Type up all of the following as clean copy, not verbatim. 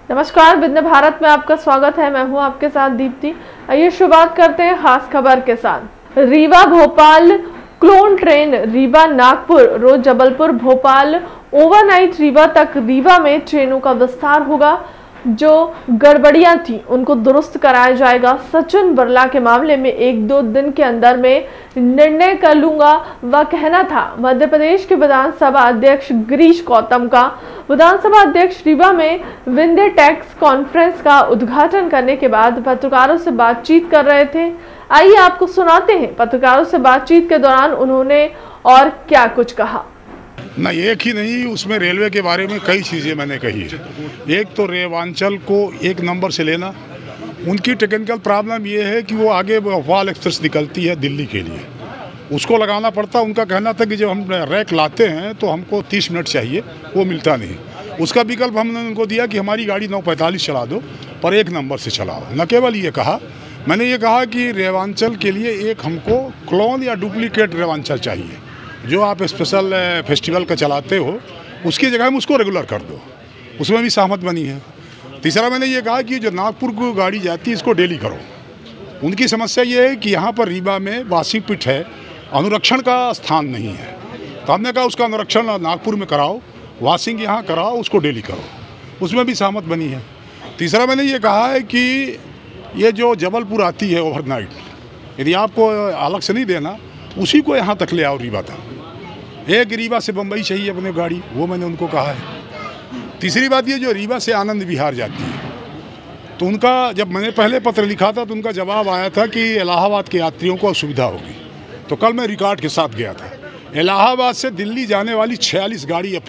नमस्कार, विघ्न भारत में आपका स्वागत है। मैं हूं आपके साथ दीप्ति। आइए शुरुआत करते हैं खास खबर के साथ। रीवा भोपाल क्लोन ट्रेन रीवा नागपुर रोज जबलपुर भोपाल ओवरनाइट रीवा तक। रीवा में ट्रेनों का विस्तार होगा। जो गड़बड़ियां थी उनको दुरुस्त कराया जाएगा। सचिन बिरला के मामले में 1-2 दिन के अंदर में निर्णय कर लूंगा, वह कहना था मध्य प्रदेश के विधानसभा अध्यक्ष गिरीश गौतम का। विधानसभा अध्यक्ष रीवा में विंध्य टैक्स कॉन्फ्रेंस का उद्घाटन करने के बाद पत्रकारों से बातचीत कर रहे थे। आइए आपको सुनाते हैं पत्रकारों से बातचीत के दौरान उन्होंने और क्या कुछ कहा। ना एक ही नहीं, उसमें रेलवे के बारे में कई चीज़ें मैंने कही है। एक तो रेवांचल को 1 नंबर से लेना। उनकी टेक्निकल प्रॉब्लम ये है कि वो आगे भोपाल एक्सप्रेस निकलती है दिल्ली के लिए, उसको लगाना पड़ता। उनका कहना था कि जब हम रैक लाते हैं तो हमको 30 मिनट चाहिए, वो मिलता नहीं। उसका विकल्प हमने उनको दिया कि हमारी गाड़ी 9:45 चला दो, पर 1 नंबर से चलाओ। न केवल ये कहा, मैंने ये कहा कि रेवांचल के लिए एक हमको क्लोन या डुप्लीकेट रेवांचल चाहिए। जो आप स्पेशल फेस्टिवल का चलाते हो उसकी जगह हम उसको रेगुलर कर दो, उसमें भी सहमत बनी है। तीसरा मैंने ये कहा कि जो नागपुर को गाड़ी जाती है इसको डेली करो। उनकी समस्या ये है कि यहाँ पर रीवा में वासिंग पिट है, अनुरक्षण का स्थान नहीं है। तो हमने कहा उसका अनुरक्षण नागपुर में कराओ, वाशिंग यहाँ कराओ, उसको डेली करो, उसमें भी सहमत बनी है। तीसरा मैंने ये कहा है कि ये जो जबलपुर आती है ओवरनाइट, यदि आपको अलग से नहीं देना, उसी को यहाँ तक ले आओ रीवा तक। एक रीवा से बम्बई चाहिए अपने गाड़ी, वो मैंने उनको कहा है। तीसरी बात ये, जो रीवा से आनंद विहार जाती है, तो उनका जब मैंने पहले पत्र लिखा था तो उनका जवाब आया था कि इलाहाबाद के यात्रियों को असुविधा होगी। तो कल मैं रिकॉर्ड के साथ गया था। इलाहाबाद से दिल्ली जाने वाली 46 गाड़ी है,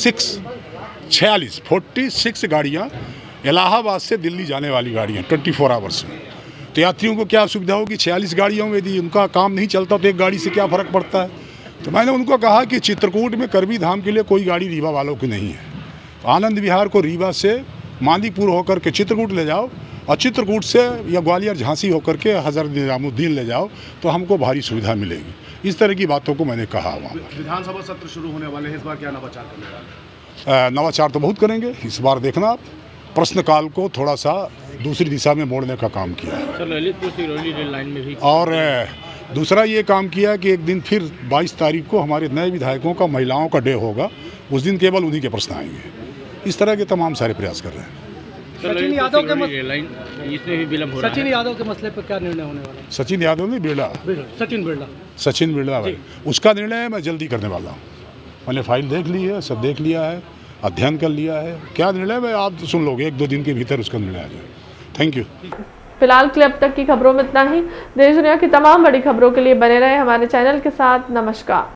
46 गाड़ियाँ इलाहाबाद से दिल्ली जाने वाली गाड़ियाँ 24 आवर्स में। तो यात्रियों को क्या सुविधा होगी 46 गाड़ियों में? यदि उनका काम नहीं चलता तो एक गाड़ी से क्या फ़र्क पड़ता है? तो मैंने उनको कहा कि चित्रकूट में करबी धाम के लिए कोई गाड़ी रीवा वालों की नहीं है। तो आनंद विहार को रीवा से मांदीपुर होकर के चित्रकूट ले जाओ, और चित्रकूट से या ग्वालियर झांसी होकर के हज़रत निजामुद्दीन ले जाओ, तो हमको भारी सुविधा मिलेगी। इस तरह की बातों को मैंने कहा। वहाँ विधानसभा सत्र शुरू होने वाले हैं, इस बार क्या नवाचार करने वाले हैं? नवाचार तो बहुत करेंगे इस बार। देखना आप, प्रश्नकाल को थोड़ा सा दूसरी दिशा में मोड़ने का काम किया है। ललितपुर सिरौली रेल लाइन में भी, और दूसरा ये काम किया कि एक दिन फिर 22 तारीख को हमारे नए विधायकों का महिलाओं का डे होगा। उस दिन केवल उन्हीं के प्रश्न आएंगे। इस तरह के तमाम सारे प्रयास कर रहे हैं। सचिन यादव के इसमें भी विलंब हो रहा है। सचिन यादव के मसले पर क्या निर्णय होने वाला है? सचिन यादव ने सचिन बिरला भाई, उसका निर्णय मैं जल्दी करने वाला हूँ। मैंने फाइल देख ली है, सब देख लिया है, अध्ययन कर लिया है। क्या निर्णय में आप सुन लोगे, 1-2 दिन के भीतर उसका निर्णय आ जाए। Thank you. फिलहाल के लिए अब तक की खबरों में इतना ही। देश दुनिया की तमाम बड़ी खबरों के लिए बने रहे हमारे चैनल के साथ। नमस्कार।